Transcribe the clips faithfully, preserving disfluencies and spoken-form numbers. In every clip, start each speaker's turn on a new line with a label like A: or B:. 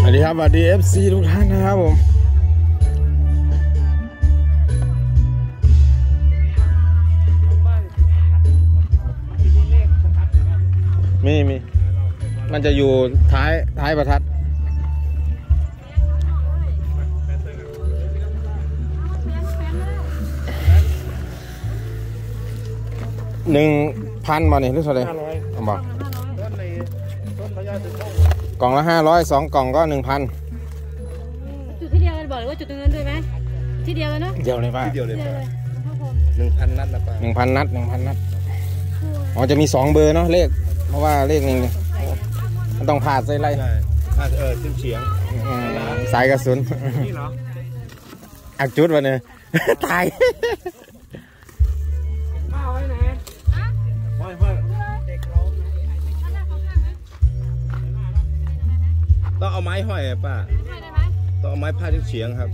A: วัสดีครับสวัสดี เอฟ ซี ทุกท่านนะครับผมมีมีมันจะอยู่ท้ายท้ายประทัดหนึ่งพันบาทนี่หรือเท่าไหร่เอาบอกกล่องละห้าร้อยสองกล่องก็หนึ่งพัน
B: จุดที่เดียวกันบอกเลยว่าจุดตรงนั้นด้วยไหมที่เดียวกันเนาะ
A: เดียวเลยป่ะ
C: เดียวเลยหนึ่งพันนัดนะป่ะ
A: หนึ่งพันนัดหนึ่งพันนัดอ๋อจะมีสองเบอร์เนาะเลขเพราะว่าเลขหนึ่งมันต้องผ่าใส่ไร
C: ใช่ผ่าเออขึ้นเฉียง
A: สายกระสุน
C: นี่เหรอ
A: อักจุดวะเนี่ยตาย
C: ต้องเอาไม้ห้อยป่ะต้องเอาไม้พาดที่เฉียงครับ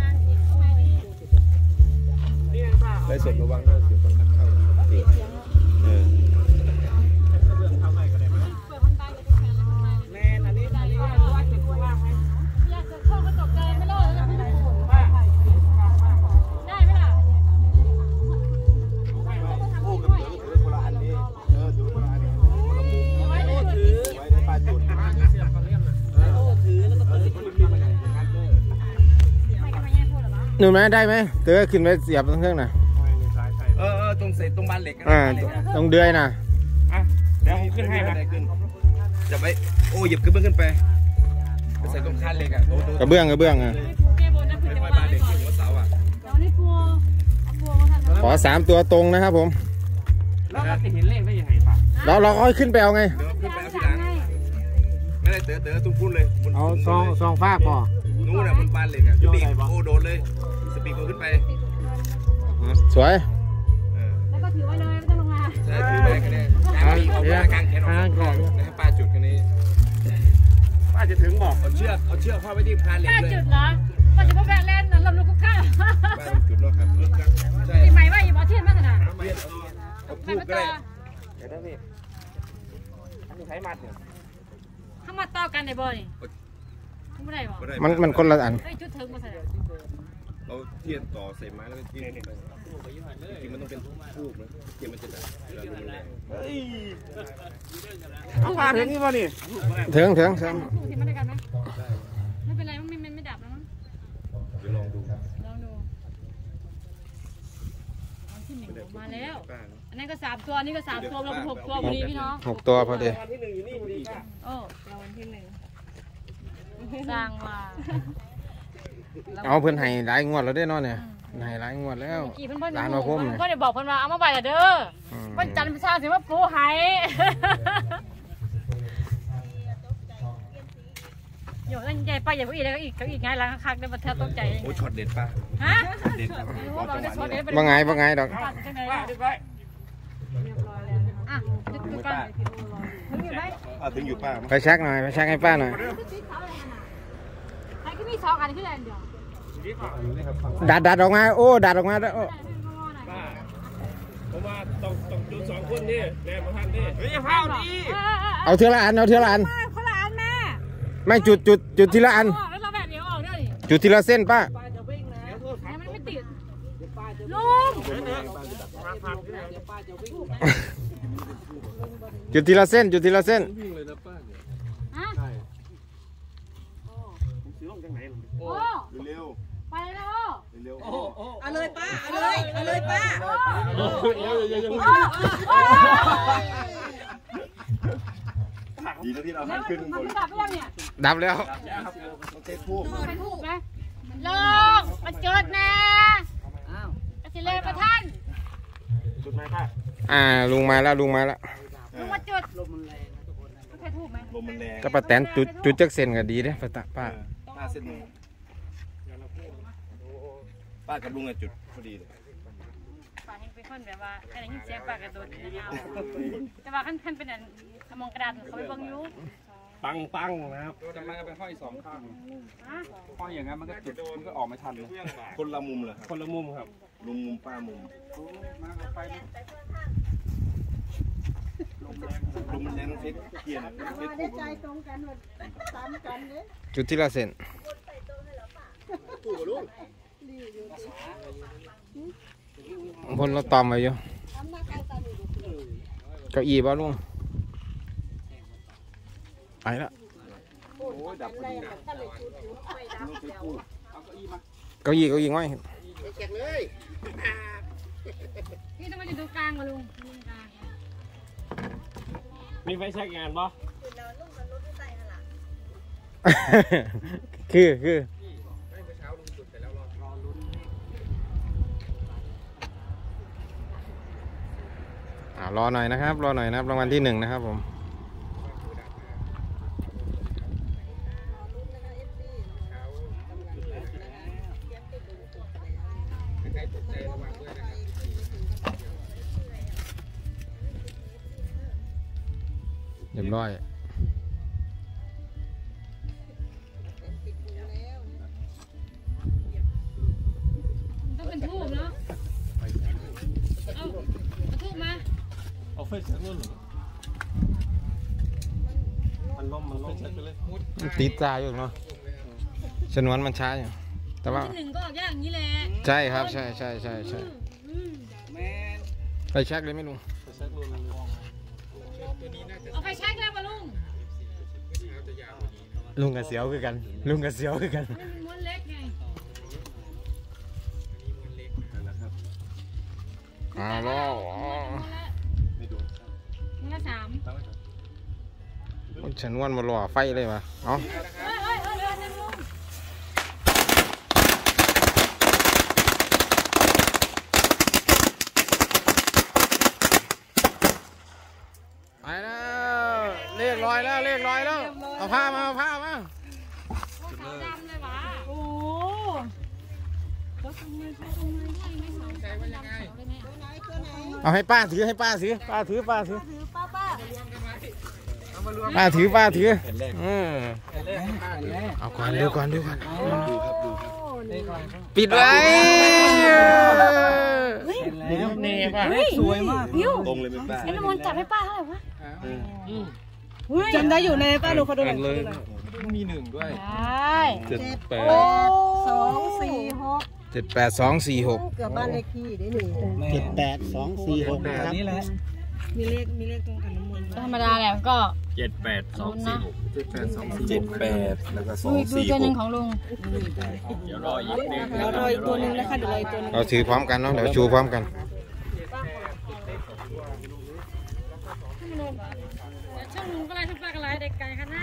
C: ได้สดระวังด้วยเสียงคนทักเข้าเออ
A: หนูไหมได้ไหมเต๋อขึ้นไปเสียบตรงเครื่องน่ะ
C: เออเออตรงเศษตรงบานเหล็ก
A: อ่าตรงเดือยน่ะ
C: อ่ะเดี๋ยวผมขึ้นให้นะจะไปโอ้หยิบกระเบื้องขึ้นไปใส่ตรงคานเหล็กอ่ะ
A: กระเบื้องกระเบื้องอ่ะขอสามตัวตรงนะครับผม
C: แล้วเราจะเห็นเลขได้ยังไงป่ะ
A: เราเราค่อยขึ้นไปเอาไง
C: ขึ้นไปเอาทีหลังไม่ได้เต๋อเต๋อตุ้มพุ่นเลย
A: เอาซองซองฟ้าพอ
C: นู้นน่ะมันบานเหล็กอ่ะปีกโอ้โดดเลยสปีกขึ้นไป
A: สวย
B: แล้วก็ถือไว้เลยไม่ต้องลงมา
C: ใช่ถือไปกันเนี่ยเอาปากกางแขนออกก่อนให้ป้าจุดกันนี้ป้าจะถึงบอกเอาเชือกเอาเชือกเข้าไปที่คานเหล็กเลย
B: ป้าจุดเหรอป้าจะมาแบกเล่นน่ะลำลูกข้าว
C: ป้าจุดแล้วครับ
B: ใช่ใหม่ว่าอย่ามาเทียนมากขนาด
C: เอาพูดก็ได้เดี๋ยวนะพี่อันนี้ใช้มัดเนี่ย
B: ข้ามาต่อกันในบ่อนี่ไม่ได้บอก
A: มันมันคนละอัน
B: จุดถึงมาใส่
C: เราเทียนต่อใส่ไม้แล้วก็เทียนไปจริงมันต้องเป็นทูบนะเทียนมันจะดับ
A: เอาผ่าถึงนี่ป่ะนี่ถึงถึงถึง
B: ทีมันได้กันไหมไม่เป็นไรมันไม่ไม่ดับแล้วมั้ง
C: เดี๋ยวลองดู
B: ลองดูที่หนึ่งมาแล้วอันนั้นก็สามตัวนี่ก็สามตัวเราหกตัวพอดีพี่น้อง
A: หกตัวพอดี
B: โอ้รางวัลที่หนึ่งสร้างมา
A: เอาเพื่อนให้หลายงวดแล้วได้นอนเนี่ยให้หลายงวดแล้ว
B: ร้านมาพุ่มเพื่อนบอกเพื่อนว่าเอามาใบละเด้อวันจันทร์พิชาสิว่าปูไห้โยนใหญ่ไปใหญ่กว่าอีกแล้วอีกก็อีกไงล้างคักได้มาเทตกใจ
C: โอ้ช็อตเด็ดป่ะ
B: ฮะ
C: เด็ดครับ
A: ว่าไงว่าไงดอก
B: อ่ะถึงอยู่ป้า
C: ถึงอยู่ป้า
A: ไปเช็คหน่อยไปเช็คให้ป้าหน่อย
B: ใครก็มีสองอันขึ้นอันเดียว
A: ดัดดัดออกมาโอ้ดัดออกมาแล้ว
C: ผมว่าต้องต้องจุดสองคนนี่แม่มาท่านนี่เฮ้ยเผาดี
A: เอาเท่าละอันเอาเท่าละอัน
B: คนละอันแม่
A: ไม่จุดจุดจุดทีละอัน
B: แล้วเราแบบเดียวออกด้วย
A: จุดทีละเส้นป้า
B: มันไม่ติดลุง
A: จุดทีละเส้นจุดทีละเส้น
B: โอ้
C: เร็ว
B: ไปแล้ว
C: เร็ว
B: เอาเลยป้าเอาเลยเอาเลยป้า
C: ดีนะที่เราให้ขึ้นบน
A: ดับแล้ว
C: เตะทูบ
B: ไปทูบไหมลงมาจุดแน่กระสิเลประท่าน
C: จุดไหมป้า
A: อ่าลุงมาแล้วลุงมาแล้ว
B: ลุงมาจุดลมมันแรงใครทูบไหม
C: ลมมันแรง
A: ก็ป้าแตนจุดจุดจักเส้นก็ดีเด้ป้าป้า
C: ป้าเส้นนึงป้ากับลุงจุดพอดีเลย
B: ป้าเห็นเป็นคนแบบว่าแค่ได้ยินเสียงป้ากระโดดแต่ว่าขั้นขั้นเป็นอันมองกระดาษเขาไปบังยุ
C: ปังปังนะครับจะมาเป็นห้อยสองข้างห้อยอย่างนั้นมันก็จุดมันก็ออกไม่ทันเลยคนละมุมเลยคนละมุมครับลุงมุมป้ามุมลลมมันแรงเซ็ตเกียร์นะ
D: มาได้ใจตรงกันหมดตามกันเลย
A: จุดที่ละเซน
C: ตู้กับลุง
A: พนเราตอมไปอยู่เก้าอี้บ้าลุงไปละ
C: โอ้ยดับพอดีนะ
A: เก้าอี้เก้าอี้ง่อย
C: แจกเลย
B: พี่ต้องมาอยู่ตรงกลางมาลุงตรงกลาง
E: มีไฟแช็กงานป่ะ
A: คือคืออ่ารอหน่อยนะครับรอหน่อยนะครับรางวัลที่หนึ่งนะครับผมเรียบร้อย
B: ต้องเป็นทูบเนาะเอาเอาทูบมา
E: เอาไฟแช็กนู่นเหรอมันล้มมันล้มไฟแช็กไปเลย
A: ติดตาอยู่เนาะชนวนมันช้าอยู่แต่ว่า
B: ที่หนึ่งก็ออกยากอย่างนี้แหละ
A: ใช่ครับใช่ใช่ใช่ใช่
B: อืม
A: ไปเช็คเลยไหม่ลุง
E: ไฟแช็กนู่นมัน
B: เอาไปเช็คแล้วมาลุง
A: ลุงกับเสียวคือกันลุงกับเสียวคือกัน
B: มันเป็นม้วนเล็กไง
A: อ่าล้อ
B: ม้วนละสาม
A: ฉันวนมาหล่อไฟเลยวะเอา
B: เฮ้ยเฮ้ยเฮ้ยเรือเต็มลุง
A: ไปแล้วเลขลอยแล้วเลขลอยแล้วเอาผ้ามาเอาผ้ามา
B: ขาวดำเลยวะโอ้เขาทำไงเขาทำไงให้ไม่สองใจว่ายังไง
A: เอาให้ป้าถือให้ป้าถือป้าถือป้าถือ
D: ถือป้าป้า
A: ป้าถือป้าถืออืมเอาก่อนดูก่อนดูก่อนปิดไว้
E: แล้วเน่ป่ะ
D: สวยมาก
C: ตรงเลยเป็นบ้า
B: ไอ้น้ำมนต์จับให้ป้าเท่าไหร่วะ
D: จำได้อยู่ในป้าดูเขาดูหน่อย
E: มีหนึ่งด้วย
B: ใช่
E: เจ็ดแปด
D: สองสี่หก
A: เจ็ดแปดสองสี่หก
D: เกือบบ้านเลขที่ได้หนึ่ง
F: เจ็ดแปดสองสี่หกนะครับ
E: นี่แหละ
D: มีเลขมีเลขตรงกันน้ำมนต์
B: ธรรมดาแหละก็
E: เจ็ดแปดสองสี่หก
C: เจ็ดแปดสองเจ็ดแปดแล้วก็สอ
B: ดู
C: ง
B: ดู
C: สี่
B: ตัว
C: ห
B: หนึ่
C: ก
B: งของลุง
E: เดี๋ยวรออีกนิด
D: เรารออีกตัวหนึ่งนะคะเดี๋ยวรออีกตัวหนึง
A: เราถือพร้อมกันเนาะเดี๋ยวชูพร้อมกัน
B: ช่องลุงก็ไล่ทุกป้าก็ไล่เด็กไก่ค่ะหน้า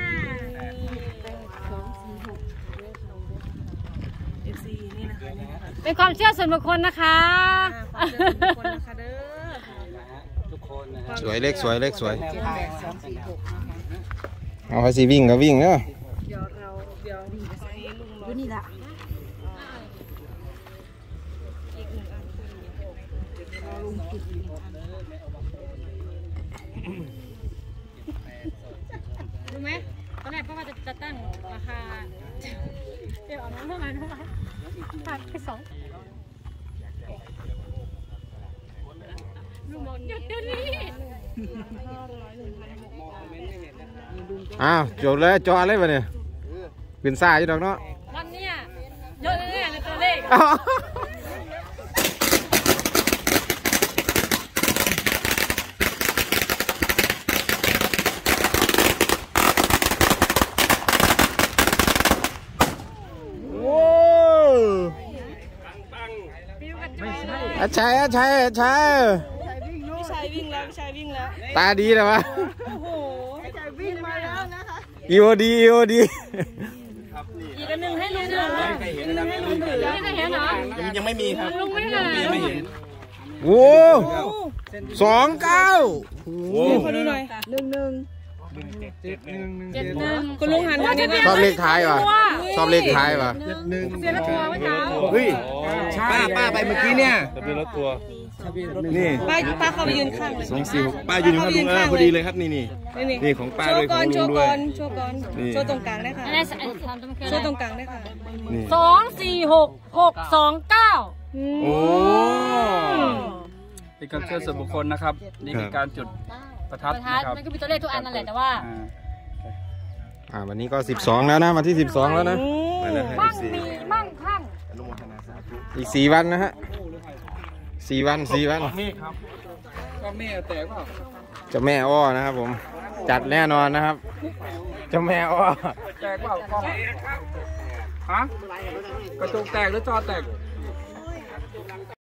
D: เอฟซีนี่นะคะนี่นะคะ
B: เป็นความเชื่อส่วนบุคคลนะคะ
D: ความเชื่อส่วนบุคคลนะคะเด้อ
F: ทุกคนนะ
A: สวยเลขสวยเลขสวย
D: เจ็ดแปดสองสี่หกนะคะ
A: เอาไปสิวิ่งก็วิ่งเนาะ
D: เดี๋ยวเราเดี๋ยวจะใส่ลุงรออยู่นี่ละอีกหนึ่งอันรอลุงจุดอีกหนึ่งอัน
B: รู้ไหมตอนแรกเพราะว่าจะจะตั้งราคาเดี๋ยวเอาน้ำเท่าไหร่เท่าไหร่ขาดแค่สองลุงบอกหยุดเดี๋ยวนี้
A: อ้าวจบเลยจอเลยปะเนี่ยเป็นซ่าอยู่ดอกเนาะ
B: วันเนี้ยเยอะแน่ๆเลยตัวเลข
A: อ้าวโอ้อาชัยอาชัยอาชัย
D: พี่ชายวิ่งแล้วพี่ชายวิ่งแล้ว
A: ตาดีเลยวะ
D: โอ้โหพี่ชายวิ่งมาแล้วนะคะ
A: อีโอดีอีโอดี
B: อีกอันหนึ่งให้ลุงเหรออีกอันหนึ่งให้ลุงเหรอยังไม่เห็นเหรอ
C: ยังไม่มีครับ
B: ลุงไม่เห็นเหรอ
C: ไม่เห็น
A: โอ้สองเก้า
C: โอ้
D: ขอดูหน่อยหนึ่งหนึ่ง
B: เจ็ดหนึ่ง
D: คุณลุงหันมาเนี่ยนะ
A: ชอบเลขท้ายป่ะชอบเลขท้ายป่ะ
B: หนึ่งเสียละตัวเมื่อเช้า
C: เฮ้ยป้าป้าไปเมื่อกี้เนี่ย
E: ทะเบียนรถตัว
C: นี่
D: ป้าป้าเข้าไปยืนข้างเลย
C: สองสี่หกป้ายืนอยู่ข้างลุงอ่ะพอดีเลยครับนี่นี่
D: นี่นี่
C: นี่ของป้า
D: โช
C: ด้วย
D: ว์ก่อน
C: ของ
D: โช
C: ลุง
D: ว์
C: ด้ว
D: ก่
C: ย
D: อนโชว์ก่อน
C: นี่
D: โชว์ตรงกลางได้ค่ะ
B: อันนี้ทำตรงเค
D: โชว์ตรงกลางได้ค่ะ
C: นี่
B: สองสี่หกหกสองเก้า
C: โอ้
E: เป็นการเชื่อส่วนบุคคลนะครับ นี่เป็นการจุด
C: ประทัด
B: ประทัด
C: นะครับ
B: มันก็มีตัวเลขทุกอันนั่นแหละแต่ว่า
C: อ่า
A: อ่าวันนี้ก็สิบสองแล้วนะวันที่สิบสองแล้วนะ
B: มั่งมีมั่งคั่ง
A: อีกสี่วันนะฮะสี่วันสี่วัน
C: มีครับก็มีแต่ว่า
A: เจ้าแม่อ้อนะครับผมจัดแน่นอนนะครับ เจ้าแม่อ้อ
C: แตกเปล่ากล้องฮะกระจกแตกหรือจอแตก